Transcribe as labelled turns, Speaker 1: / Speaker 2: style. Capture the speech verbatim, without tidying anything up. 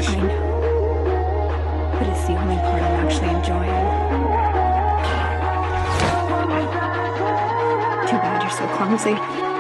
Speaker 1: this.
Speaker 2: I know. But it's the only part I'm actually enjoying. Too bad you're so clumsy.